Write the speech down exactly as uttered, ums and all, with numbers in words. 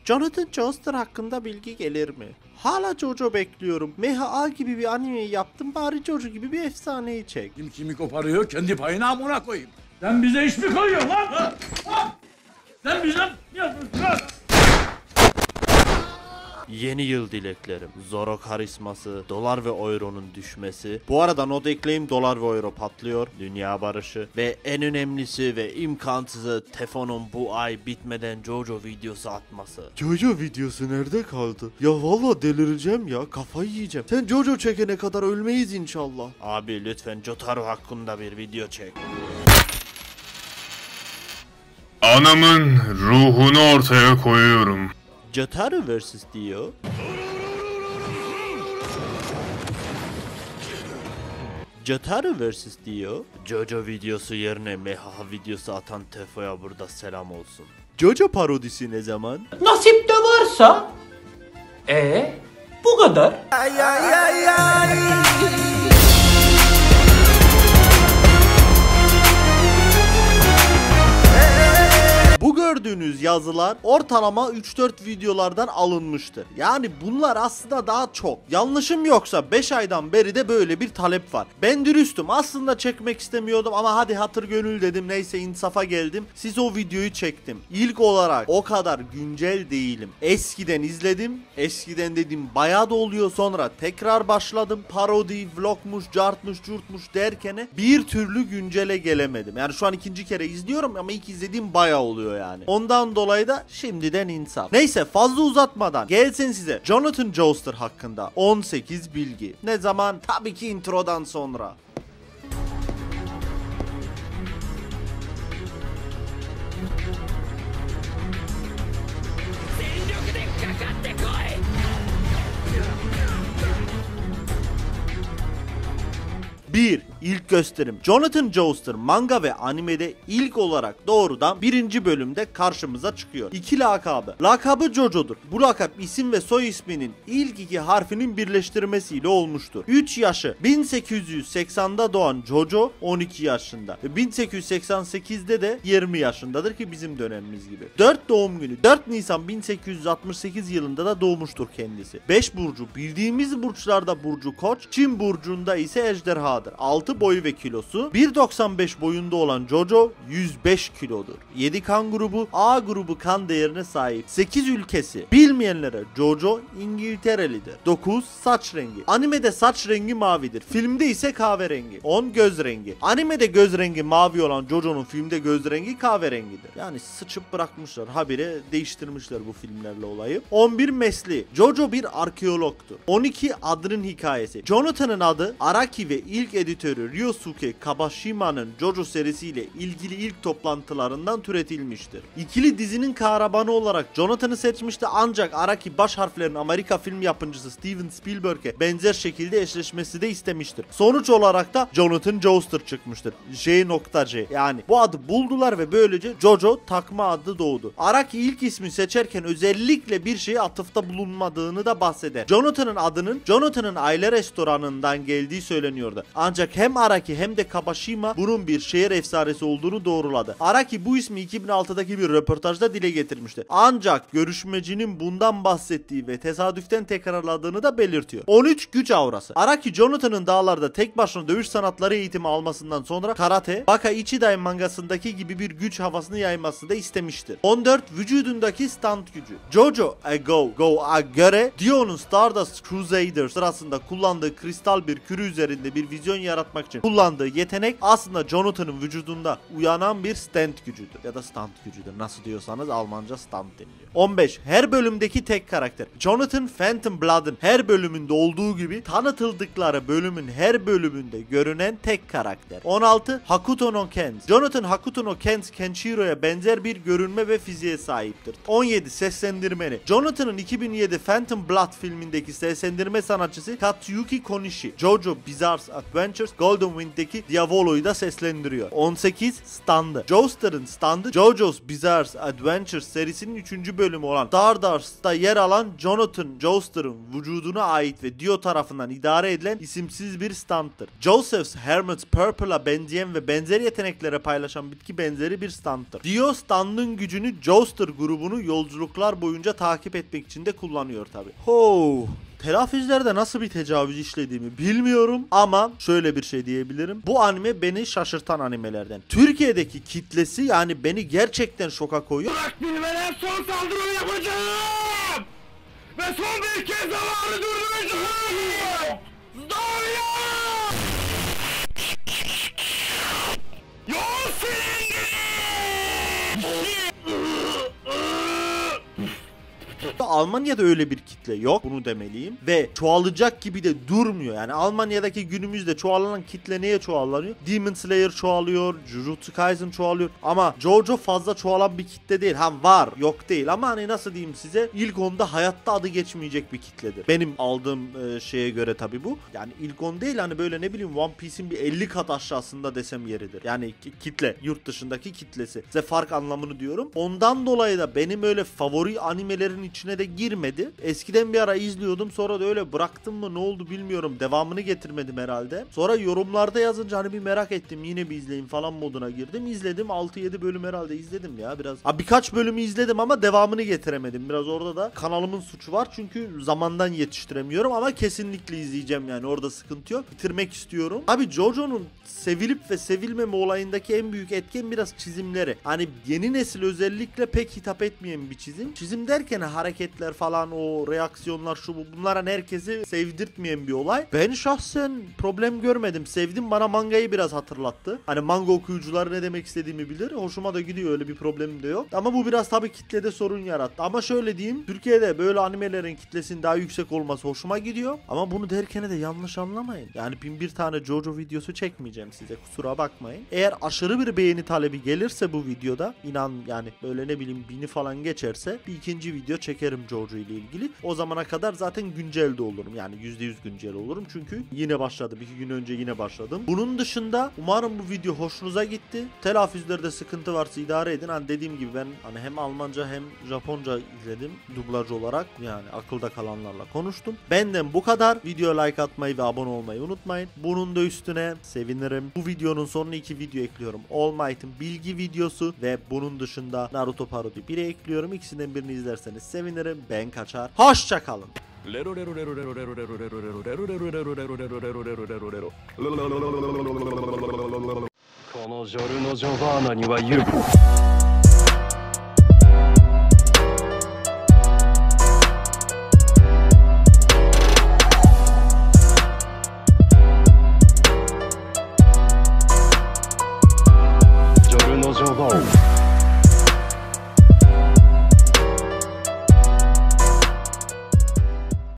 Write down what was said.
Jonathan Joestar hakkında bilgi gelir mi? Hala Jojo bekliyorum. M H A gibi bir animeyi yaptım, bari Jojo gibi bir efsaneyi çek. Kim kimi koparıyor, kendi payına amına koyayım. Sen bize iş mi koyuyorsun lan? Ha? Ha? Sen bize ne yapıyorsun lan? Yeni yıl dileklerim. Zoro karizması, dolar ve euronun düşmesi. Bu arada not ekleyeyim, dolar ve euro patlıyor. Dünya barışı. Ve en önemlisi ve imkansızı Tefon'un bu ay bitmeden Jojo videosu atması. Jojo videosu nerede kaldı? Ya valla delireceğim ya, kafayı yiyeceğim. Sen Jojo çekene kadar ölmeyiz inşallah. Abi lütfen Jotaro hakkında bir video çek. Anamın ruhunu ortaya koyuyorum. Jotaro versus diyor. Jotaro versus diyor. Jojo videosu yerine M H A videosu atan Tefo'ya burada selam olsun. Jojo parodisi ne zaman? Nasip de varsa. E bu kadar. Ay ay ay ay. Bu gördüğünüz yazılar ortalama üç dört videolardan alınmıştır. Yani bunlar aslında daha çok. Yanlışım yoksa beş aydan beri de böyle bir talep var. Ben dürüstüm, aslında çekmek istemiyordum ama hadi hatır gönül dedim, neyse insafa geldim. Siz o videoyu çektim. İlk olarak o kadar güncel değilim. Eskiden izledim. Eskiden dedim bayağı da oluyor, sonra tekrar başladım. Parodi, vlogmuş, cartmuş, curtmuş derken bir türlü güncele gelemedim. Yani şu an ikinci kere izliyorum ama ilk izlediğim bayağı oluyor yani. Ondan dolayı da şimdiden insaf. Neyse fazla uzatmadan gelsin size Jonathan Joestar hakkında on sekiz bilgi. Ne zaman? Tabii ki introdan sonra. bir. İlk gösterim. Jonathan Joestar manga ve animede ilk olarak doğrudan birinci bölümde karşımıza çıkıyor. İki lakabı. Lakabı Jojo'dur. Bu lakap isim ve soy isminin ilk iki harfinin birleştirmesiyle olmuştur. üç yaşı. bin sekiz yüz seksende doğan Jojo on iki yaşında. Ve bin sekiz yüz seksen sekizde de yirmi yaşındadır ki bizim dönemimiz gibi. dört doğum günü. dört Nisan bin sekiz yüz altmış sekiz yılında da doğmuştur kendisi. beş burcu. Bildiğimiz burçlarda burcu Koç. Çin burcunda ise ejderhadır. altı boyu ve kilosu. bir doksan beş boyunda olan Jojo yüz beş kilodur. yedi kan grubu, A grubu kan değerine sahip. sekiz ülkesi. Bilmeyenlere Jojo İngilterelidir. dokuz saç rengi. Animede saç rengi mavidir. Filmde ise kahverengi. on göz rengi. Animede göz rengi mavi olan Jojo'nun filmde göz rengi kahverengidir. Yani sıçıp bırakmışlar. Habire değiştirmişler bu filmlerle olayı. on bir mesleği. Jojo bir arkeologtur. on iki adının hikayesi. Jonathan'ın adı Araki ve ilk editörü Ryosuke Kabashima'nın Jojo serisiyle ilgili ilk toplantılarından türetilmiştir. İkili dizinin kahramanı olarak Jonathan'ı seçmişti ancak Araki baş harflerin Amerika film yapımcısı Steven Spielberg'e benzer şekilde eşleşmesi de istemiştir. Sonuç olarak da Jonathan Joestar çıkmıştır. J.C. Yani bu adı buldular ve böylece Jojo takma adı doğdu. Araki ilk ismi seçerken özellikle bir şeye atıfta bulunmadığını da bahseder. Jonathan'ın adının Jonathan'ın aile restoranından geldiği söyleniyordu. Ancak hem Araki hem de Kabashima bunun bir şehir efsanesi olduğunu doğruladı. Araki bu ismi iki bin altıdaki bir röportajda dile getirmişti. Ancak görüşmecinin bundan bahsettiği ve tesadüften tekrarladığını da belirtiyor. on üç güç aurası. Araki Jonathan'ın dağlarda tek başına dövüş sanatları eğitimi almasından sonra karate, Baka Ichidai mangasındaki gibi bir güç havasını yaymasını da istemiştir. on dört vücudundaki stand gücü. Jojo a Go Go'a göre Dion'un Stardust Crusader sırasında kullandığı kristal bir kürü üzerinde bir vizyon yaratmak için kullandığı yetenek aslında Jonathan'ın vücudunda uyanan bir stand gücüdür. Ya da stand gücüdür. Nasıl diyorsanız Almanca stand deniliyor. on beş. Her bölümdeki tek karakter. Jonathan Phantom Blood'ın her bölümünde olduğu gibi tanıtıldıkları bölümün her bölümünde görünen tek karakter. on altı. Hakuto no Ken. Jonathan Hakuto no Ken Kenshiro'ya benzer bir görünme ve fiziğe sahiptir. on yedi. Seslendirmeni. Jonathan'ın iki bin yedi Phantom Blood filmindeki seslendirme sanatçısı Katsuyuki Konishi. Jojo Bizarre Adventures, Golden Wind'deki Diavolo'yu da seslendiriyor. on sekiz standı. Joestar'ın standı JoJo's Bizarre Adventures serisinin üçüncü bölümü olan Stardurs'ta yer alan Jonathan Joestar'ın vücuduna ait ve Dio tarafından idare edilen isimsiz bir standtır. Joseph's Hermit Purple'a benzeyen ve benzer yeteneklere paylaşan bitki benzeri bir standtır. Dio standın gücünü Joestar grubunu yolculuklar boyunca takip etmek için de kullanıyor tabi. Ho. Telaffuzlarda nasıl bir tecavüz işlediğimi bilmiyorum ama şöyle bir şey diyebilirim. Bu anime beni şaşırtan animelerden. Türkiye'deki kitlesi yani beni gerçekten şoka koyuyor. Bırak bilmeden son saldırımı yapacağım. Ve son bir kez zamanı durduracağım. Daria! Yok senin Almanya'da öyle bir kitle yok, bunu demeliyim. Ve çoğalacak gibi de durmuyor. Yani Almanya'daki günümüzde çoğalan kitle neye çoğalanıyor? Demon Slayer çoğalıyor, Jujutsu Kaisen çoğalıyor. Ama JoJo fazla çoğalan bir kitle değil. Ha var, yok değil ama hani nasıl diyeyim size, ilk onda hayatta adı geçmeyecek bir kitledir. Benim aldığım e, şeye göre tabii bu. Yani ilk on değil, hani böyle ne bileyim One Piece'in bir elli kat aşağısında desem yeridir. Yani kitle, yurt dışındaki kitlesi. Size fark anlamını diyorum. Ondan dolayı da benim öyle favori animelerin içine de girmedi. Eskiden bir ara izliyordum, sonra da öyle bıraktım mı ne oldu bilmiyorum. Devamını getirmedim herhalde. Sonra yorumlarda yazınca hani bir merak ettim, yine bir izleyeyim falan moduna girdim. İzledim, altı yedi bölüm herhalde izledim ya biraz. Ha, birkaç bölümü izledim ama devamını getiremedim. Biraz orada da kanalımın suçu var çünkü zamandan yetiştiremiyorum ama kesinlikle izleyeceğim yani, orada sıkıntı yok. Bitirmek istiyorum. Abi JoJo'nun sevilip ve sevilmeme olayındaki en büyük etken biraz çizimleri. Hani yeni nesil özellikle pek hitap etmeyen bir çizim. Çizim derken hareketler falan, o reaksiyonlar, şu bu, bunların herkesi sevdirtmeyen bir olay. Ben şahsen problem görmedim. Sevdim, bana mangayı biraz hatırlattı. Hani manga okuyucuları ne demek istediğimi bilir. Hoşuma da gidiyor, öyle bir problemim de yok. Ama bu biraz tabii kitlede sorun yarattı. Ama şöyle diyeyim, Türkiye'de böyle animelerin kitlesinin daha yüksek olması hoşuma gidiyor. Ama bunu derken de yanlış anlamayın. Yani bin bir tane JoJo videosu çekmeyeceğim size, kusura bakmayın. Eğer aşırı bir beğeni talebi gelirse bu videoda, inan yani böyle ne bileyim bini falan geçerse bir ikinci video çekerim JoJo ile ilgili. O zamana kadar zaten güncelde olurum. Yani yüzde yüz güncel olurum. Çünkü yine başladım. iki gün önce yine başladım. Bunun dışında umarım bu video hoşunuza gitti. Telaffuzlarda sıkıntı varsa idare edin. Hani dediğim gibi ben hani hem Almanca hem Japonca izledim dublaj olarak. Yani akılda kalanlarla konuştum. Benden bu kadar. Video like atmayı ve abone olmayı unutmayın. Bunun da üstüne sevinirim. Bu videonun sonuna iki video ekliyorum. All Might'ın bilgi videosu ve bunun dışında Naruto parodi biri ekliyorum. İkisinden birini izlerseniz sevinirim. Ben kaçar. Hoşça kalın. このジョルノ・ジョバーナには言う